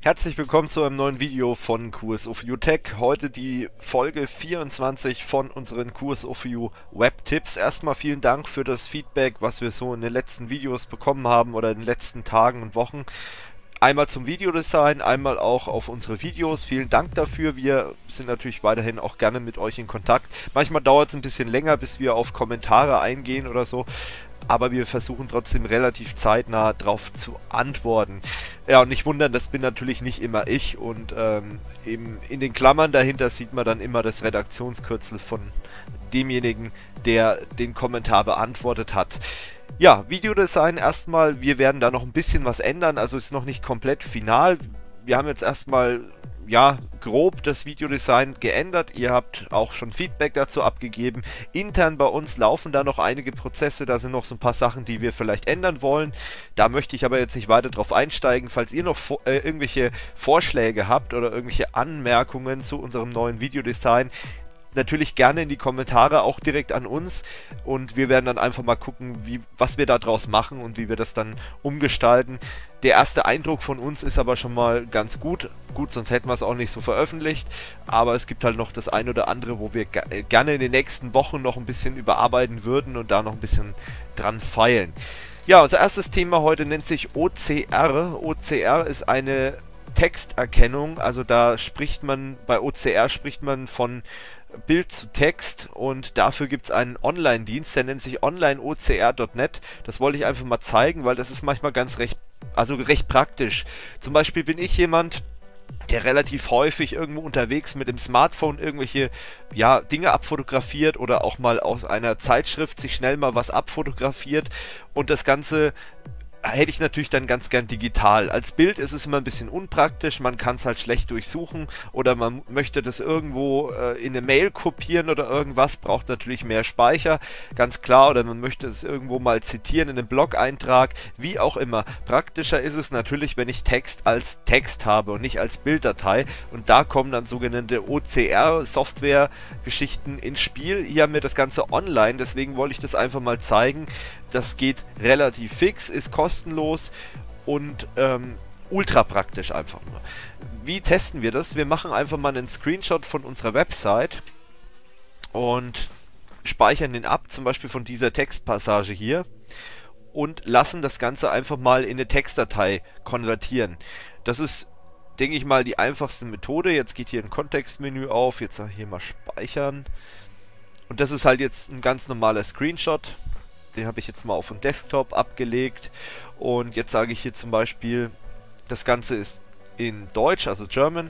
Herzlich willkommen zu einem neuen Video von QSOFU Tech. Heute die Folge 24 von unseren QSOFU Web-Tipps. Erstmal vielen Dank für das Feedback, was wir so in den letzten Videos bekommen haben oder in den letzten Tagen und Wochen. Einmal zum Videodesign, einmal auch auf unsere Videos. Vielen Dank dafür. Wir sind natürlich weiterhin auch gerne mit euch in Kontakt. Manchmal dauert es ein bisschen länger, bis wir auf Kommentare eingehen oder so. Aber wir versuchen trotzdem relativ zeitnah darauf zu antworten. Ja, und nicht wundern, das bin natürlich nicht immer ich. Und eben in den Klammern dahinter sieht man dann immer das Redaktionskürzel von demjenigen, der den Kommentar beantwortet hat. Ja, Videodesign erstmal, wir werden da noch ein bisschen was ändern, also ist noch nicht komplett final. Wir haben jetzt erstmal, ja, grob das Videodesign geändert. Ihr habt auch schon Feedback dazu abgegeben. Intern bei uns laufen da noch einige Prozesse, da sind noch so ein paar Sachen, die wir vielleicht ändern wollen. Da möchte ich aber jetzt nicht weiter drauf einsteigen. Falls ihr noch irgendwelche Vorschläge habt oder irgendwelche Anmerkungen zu unserem neuen Videodesign, natürlich gerne in die Kommentare, auch direkt an uns, und wir werden dann einfach mal gucken, was wir da draus machen und wie wir das dann umgestalten. Der erste Eindruck von uns ist aber schon mal ganz gut. Gut, sonst hätten wir es auch nicht so veröffentlicht, aber es gibt halt noch das ein oder andere, wo wir gerne in den nächsten Wochen noch ein bisschen überarbeiten würden und da noch ein bisschen dran feilen. Ja, unser erstes Thema heute nennt sich OCR. OCR ist eine Texterkennung, also da spricht man, bei OCR spricht man von Bild zu Text, und dafür gibt es einen Online-Dienst, der nennt sich onlineocr.net. Das wollte ich einfach mal zeigen, weil das ist manchmal recht praktisch. Zum Beispiel bin ich jemand, der relativ häufig irgendwo unterwegs mit dem Smartphone irgendwelche, ja, Dinge abfotografiert oder auch mal aus einer Zeitschrift sich schnell mal was abfotografiert, und das Ganze hätte ich natürlich dann ganz gern digital. Als Bild ist es immer ein bisschen unpraktisch, man kann es halt schlecht durchsuchen oder man möchte das irgendwo in eine Mail kopieren oder irgendwas, braucht natürlich mehr Speicher, ganz klar, oder man möchte es irgendwo mal zitieren in einem Blog-Eintrag, wie auch immer. Praktischer ist es natürlich, wenn ich Text als Text habe und nicht als Bilddatei, und da kommen dann sogenannte OCR-Software-Geschichten ins Spiel. Hier haben wir das Ganze online, deswegen wollte ich das einfach mal zeigen. Das geht relativ fix, ist kostenlos und ultra praktisch einfach nur. Wie testen wir das? Wir machen einfach mal einen Screenshot von unserer Website und speichern den ab, zum Beispiel von dieser Textpassage hier, und lassen das Ganze einfach mal in eine Textdatei konvertieren. Das ist, denke ich mal, die einfachste Methode. Jetzt geht hier ein Kontextmenü auf, jetzt hier mal speichern. Und das ist halt jetzt ein ganz normaler Screenshot. Den habe ich jetzt mal auf dem Desktop abgelegt, und jetzt sage ich hier zum Beispiel, das Ganze ist in Deutsch, also German,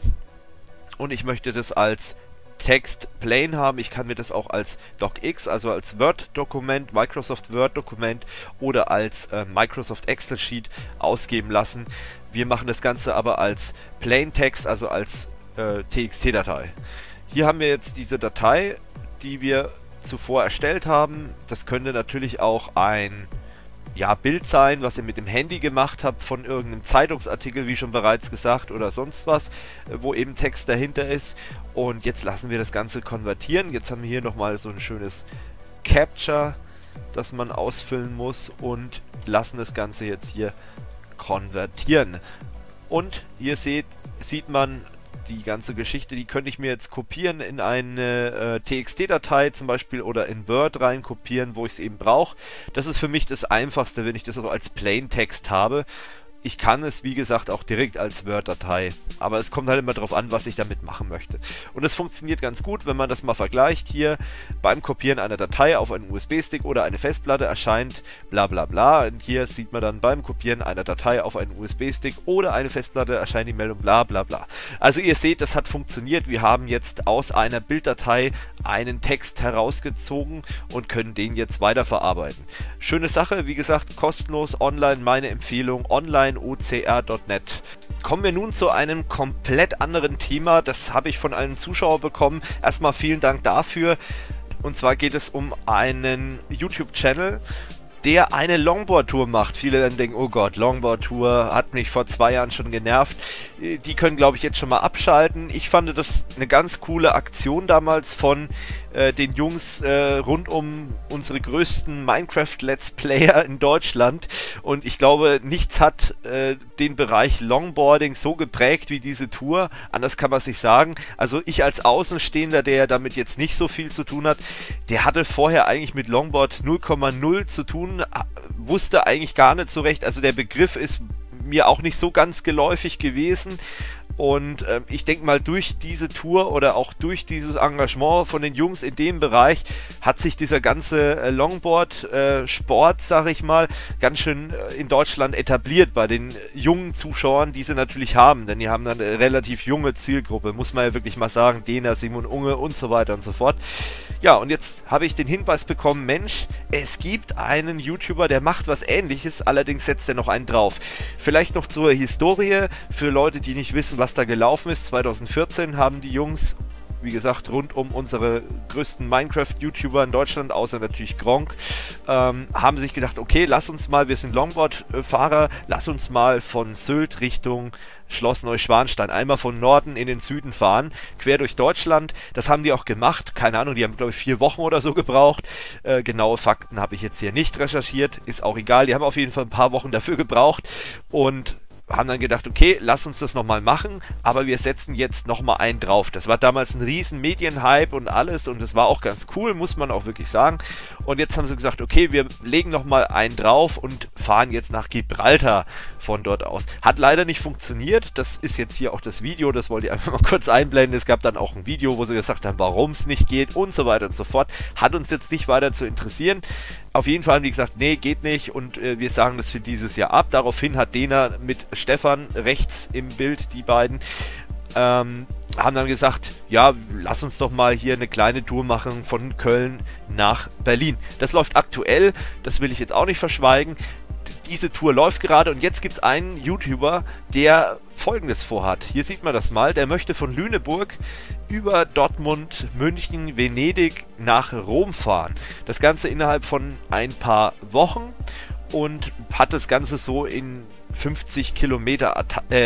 und ich möchte das als Text plain haben. Ich kann mir das auch als DocX, also als Word-Dokument, Microsoft Word-Dokument oder als Microsoft Excel-Sheet ausgeben lassen. Wir machen das Ganze aber als Plain Text, also als TXT-Datei. Hier haben wir jetzt diese Datei, die wir zuvor erstellt haben. Das könnte natürlich auch ein, ja, Bild sein, was ihr mit dem Handy gemacht habt von irgendeinem Zeitungsartikel, wie schon bereits gesagt, oder sonst was, wo eben Text dahinter ist. Und jetzt lassen wir das Ganze konvertieren. Jetzt haben wir hier nochmal so ein schönes Captcha, das man ausfüllen muss, und lassen das Ganze jetzt hier konvertieren. Und hier sieht man die ganze Geschichte, die könnte ich mir jetzt kopieren in eine TXT-Datei zum Beispiel oder in Word rein kopieren, wo ich es eben brauche. Das ist für mich das Einfachste, wenn ich das auch als Plain-Text habe. Ich kann es, wie gesagt, auch direkt als Word-Datei, aber es kommt halt immer darauf an, was ich damit machen möchte. Und es funktioniert ganz gut, wenn man das mal vergleicht. Hier beim Kopieren einer Datei auf einen USB-Stick oder eine Festplatte erscheint bla bla bla. Und hier sieht man dann beim Kopieren einer Datei auf einen USB-Stick oder eine Festplatte erscheint die Meldung bla bla bla. Also ihr seht, das hat funktioniert. Wir haben jetzt aus einer Bilddatei einen Text herausgezogen und können den jetzt weiterverarbeiten. Schöne Sache, wie gesagt, kostenlos, online, meine Empfehlung, onlineocr.net. Kommen wir nun zu einem komplett anderen Thema, das habe ich von einem Zuschauer bekommen. Erstmal vielen Dank dafür, und zwar geht es um einen YouTube-Channel, der eine Longboard-Tour macht. Viele dann denken, oh Gott, Longboard-Tour hat mich vor 2 Jahren schon genervt. Die können, glaube ich, jetzt schon mal abschalten. Ich fand das eine ganz coole Aktion damals von den Jungs rund um unsere größten Minecraft-Let's Player in Deutschland. Und ich glaube, nichts hat den Bereich Longboarding so geprägt wie diese Tour. Anders kann man es nicht sagen. Also ich als Außenstehender, der damit jetzt nicht so viel zu tun hat, der hatte vorher eigentlich mit Longboard 0,0 zu tun, wusste eigentlich gar nicht so recht. Also der Begriff ist mir auch nicht so ganz geläufig gewesen. Und ich denke mal, durch diese Tour oder auch durch dieses Engagement von den Jungs in dem Bereich hat sich dieser ganze Longboard-Sport, sag ich mal, ganz schön in Deutschland etabliert bei den jungen Zuschauern, die sie natürlich haben. Denn die haben dann eine relativ junge Zielgruppe, muss man ja wirklich mal sagen. Dena, Simon Unge und so weiter und so fort. Ja, und jetzt habe ich den Hinweis bekommen, Mensch, es gibt einen YouTuber, der macht was Ähnliches, allerdings setzt er noch einen drauf. Vielleicht noch zur Historie, für Leute, die nicht wissen, was da gelaufen ist. 2014 haben die Jungs, wie gesagt, rund um unsere größten Minecraft-YouTuber in Deutschland, außer natürlich Gronkh, haben sich gedacht, okay, lass uns mal, wir sind Longboard-Fahrer, lass uns mal von Sylt Richtung Schloss Neuschwanstein einmal von Norden in den Süden fahren, quer durch Deutschland. Das haben die auch gemacht. Keine Ahnung, die haben, glaube ich, 4 Wochen oder so gebraucht. Genaue Fakten habe ich jetzt hier nicht recherchiert. Ist auch egal. Die haben auf jeden Fall ein paar Wochen dafür gebraucht und haben dann gedacht, okay, lass uns das nochmal machen, aber wir setzen jetzt nochmal einen drauf. Das war damals ein riesen Medienhype und alles und das war auch ganz cool, muss man auch wirklich sagen. Und jetzt haben sie gesagt, okay, wir legen nochmal einen drauf und fahren jetzt nach Gibraltar von dort aus. Hat leider nicht funktioniert, das ist jetzt hier auch das Video, das wollte ich einfach mal kurz einblenden. Es gab dann auch ein Video, wo sie gesagt haben, warum es nicht geht und so weiter und so fort. Hat uns jetzt nicht weiter zu interessieren. Auf jeden Fall haben die gesagt, nee, geht nicht und wir sagen das für dieses Jahr ab. Daraufhin hat Dena mit Stefan rechts im Bild, die beiden, haben dann gesagt, ja, lass uns doch mal hier eine kleine Tour machen von Köln nach Berlin. Das läuft aktuell, das will ich jetzt auch nicht verschweigen. Diese Tour läuft gerade und jetzt gibt es einen YouTuber, der Folgendes vorhat. Hier sieht man das mal, der möchte von Lüneburg über Dortmund, München, Venedig nach Rom fahren. Das Ganze innerhalb von ein paar Wochen und hat das Ganze so in 50 Kilometer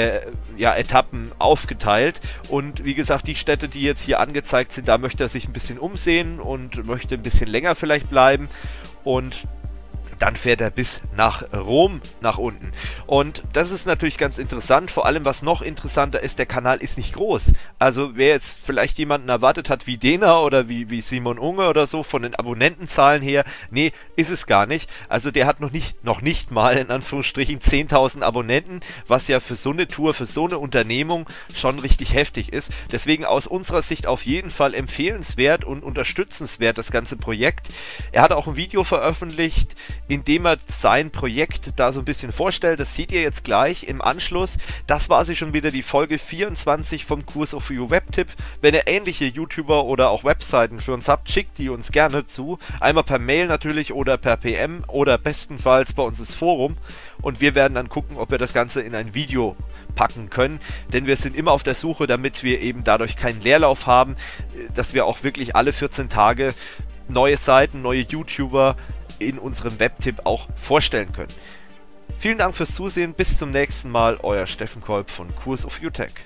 Etappen aufgeteilt. Und wie gesagt, die Städte, die jetzt hier angezeigt sind, da möchte er sich ein bisschen umsehen und möchte ein bisschen länger vielleicht bleiben. Und dann fährt er bis nach Rom nach unten. Und das ist natürlich ganz interessant. Vor allem, was noch interessanter ist, der Kanal ist nicht groß. Also wer jetzt vielleicht jemanden erwartet hat wie Dena oder wie Simon Unge oder so von den Abonnentenzahlen her, nee, ist es gar nicht. Also der hat noch nicht mal in Anführungsstrichen 10.000 Abonnenten, was ja für so eine Tour, für so eine Unternehmung schon richtig heftig ist. Deswegen aus unserer Sicht auf jeden Fall empfehlenswert und unterstützenswert das ganze Projekt. Er hat auch ein Video veröffentlicht, indem er sein Projekt da so ein bisschen vorstellt. Das seht ihr jetzt gleich im Anschluss. Das war sie schon wieder, die Folge 24 vom Kurs of You Webtipp. Wenn ihr ähnliche YouTuber oder auch Webseiten für uns habt, schickt die uns gerne zu. Einmal per Mail natürlich oder per PM oder bestenfalls bei uns ins Forum. Und wir werden dann gucken, ob wir das Ganze in ein Video packen können. Denn wir sind immer auf der Suche, damit wir eben dadurch keinen Leerlauf haben, dass wir auch wirklich alle 14 Tage neue Seiten, neue YouTuber in unserem Webtipp auch vorstellen können. Vielen Dank fürs Zusehen, bis zum nächsten Mal, euer Steffen Kolb von Kurs of You Tech.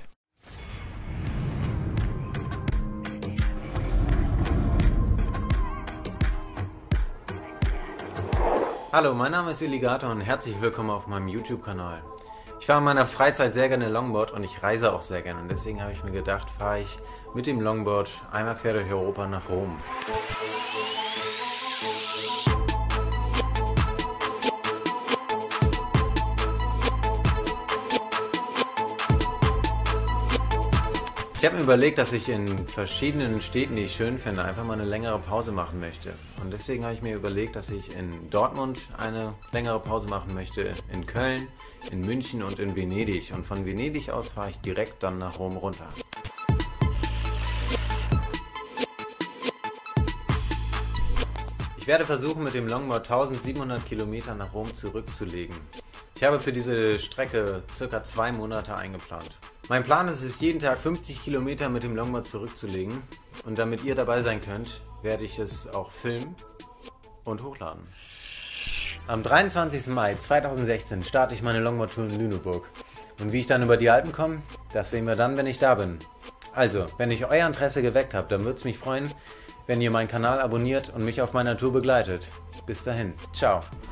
Hallo, mein Name ist Illigator und herzlich willkommen auf meinem YouTube-Kanal. Ich fahre in meiner Freizeit sehr gerne Longboard und ich reise auch sehr gerne und deswegen habe ich mir gedacht, fahre ich mit dem Longboard einmal quer durch Europa nach Rom. Ich habe mir überlegt, dass ich in verschiedenen Städten, die ich schön finde, einfach mal eine längere Pause machen möchte. Und deswegen habe ich mir überlegt, dass ich in Dortmund eine längere Pause machen möchte, in Köln, in München und in Venedig. Und von Venedig aus fahre ich direkt dann nach Rom runter. Ich werde versuchen, mit dem Longboard 1700 Kilometer nach Rom zurückzulegen. Ich habe für diese Strecke ca. 2 Monate eingeplant. Mein Plan ist es, jeden Tag 50 Kilometer mit dem Longboard zurückzulegen und damit ihr dabei sein könnt, werde ich es auch filmen und hochladen. Am 23. Mai 2016 starte ich meine Longboard-Tour in Lüneburg und wie ich dann über die Alpen komme, das sehen wir dann, wenn ich da bin. Also, wenn ich euer Interesse geweckt habe, dann würde es mich freuen, wenn ihr meinen Kanal abonniert und mich auf meiner Tour begleitet. Bis dahin, ciao.